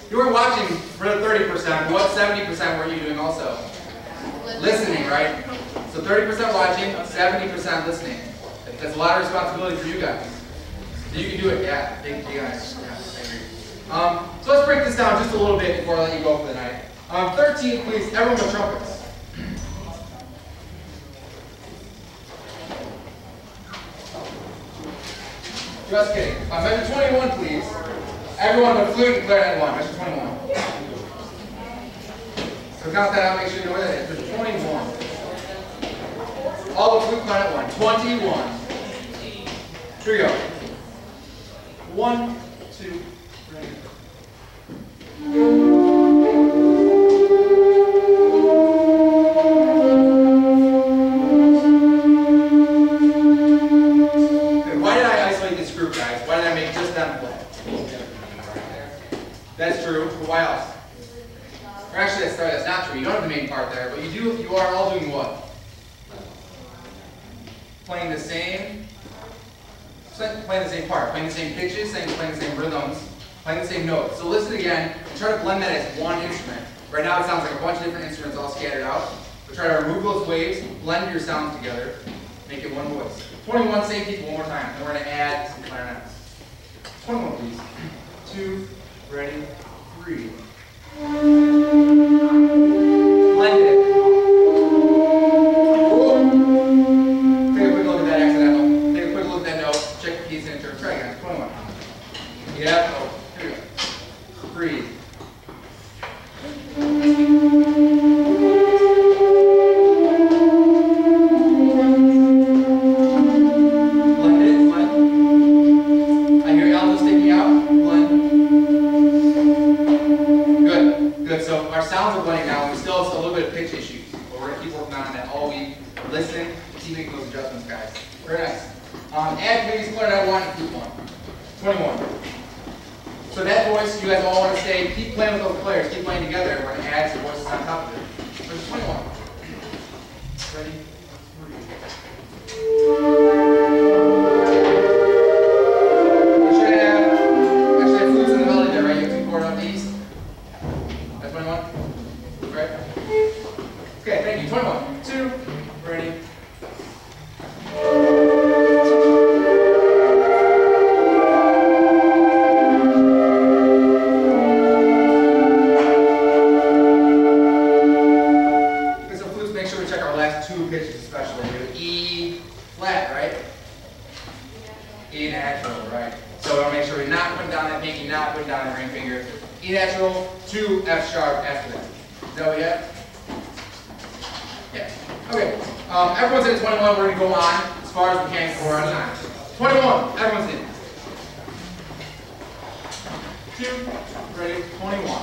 You were watching for the 30%. What 70% were you doing also? Listening, right? So 30% watching, 70% listening. That's a lot of responsibility for you guys. You can do it, yeah. Thank you guys. Yeah, I agree. So let's break this down just a little bit before I let you go for the night. 13, please, everyone with trumpets. Just kidding. Measure 21, please. Everyone with flute and clarinet 1. Measure 21. So count that out, make sure you know where that is. Measure 21. All the flute, clarinet 1. 21. Here we go. 1, 2, 3. That's true, but why else? Or actually, that's not true. You don't have the main part there, but you are all doing what? Playing the same part, playing the same pitches, playing the same rhythms, playing the same notes. So listen again, and try to blend that as one instrument. Right now it sounds like a bunch of different instruments all scattered out, but try to remove those waves, blend your sounds together, make it one voice. 21, same people, one more time, and we're going to add some clarinets. 21, please. 2, ready, 3. Blend it. Whoa. Take a quick look at that accidental. Take a quick look at that note. Check the keys in turn. Try again. 21. Yeah. Oh, here we go. Breathe. Listen, keep making those adjustments, guys. Very nice. Add please clarinet 1 and flute 1. 21. So that voice, you guys all want to stay, keep playing with those players, keep playing together. We're going to add some voices on top of it. Verse 21. Ready? 3. You should have flutes in the melody there, right? You have 2 chord up these. That's 21? Right? Okay, thank you. 21. 2. Ready? Okay, so flutes, make sure we check our last 2 pitches especially. We have E flat, right? E natural, right? So we want to make sure we're not putting down that pinky, not putting down that ring finger. E natural, 2 F sharp after that. Is that what we have? Yeah. Okay. Everyone's in 21. We're going to go on as far as we can before we're on time. 21. Everyone's in. 2. Ready. 21.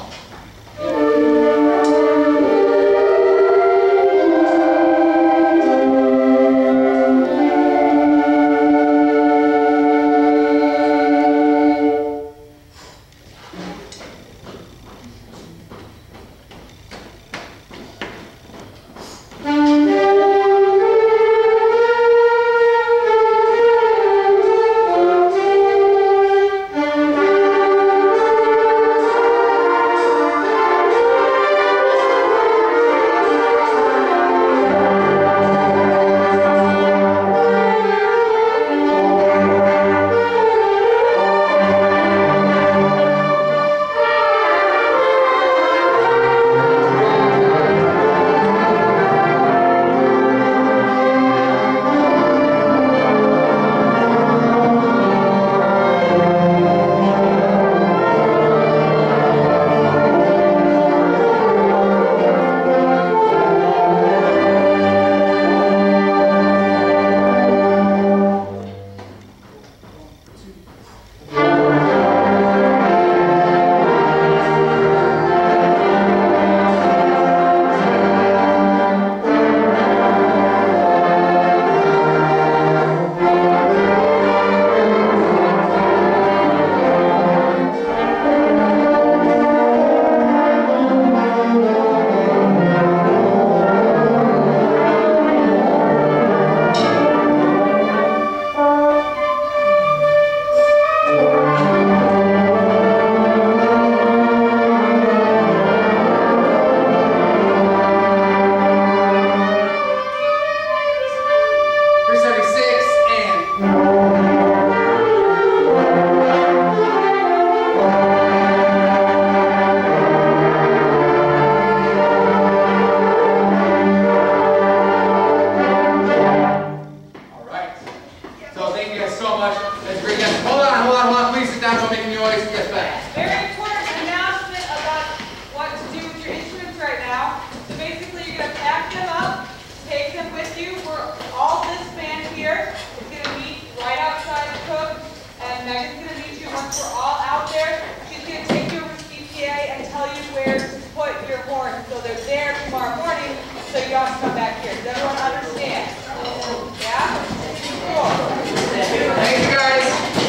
don't make any noise. Yes, back. Very important announcement about what to do with your instruments right now. So basically, you're going to pack them up, take them with you. All this band here is going to meet right outside the cook, and Megan's going to meet you once we're all out there. She's going to take you over to CPA and tell you where to put your horns, so they're there tomorrow morning, so you don't have to come back here. Does everyone understand? Yeah? Cool. Thank you, guys.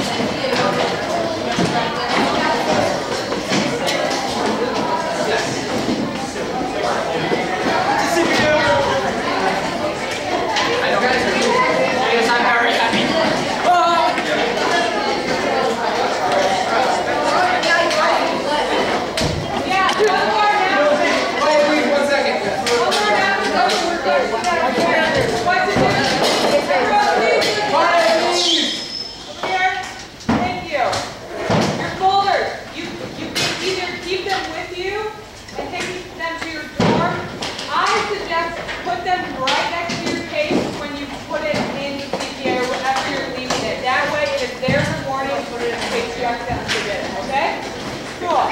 Put them right next to your case when you put it in the CPA or wherever you're leaving it. That way, if it's there in the morning, put it in the case you accidentally forget it, okay? Cool.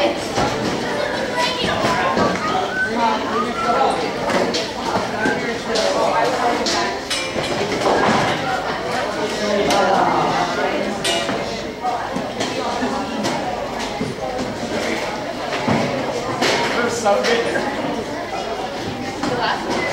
There's some good there. The last one.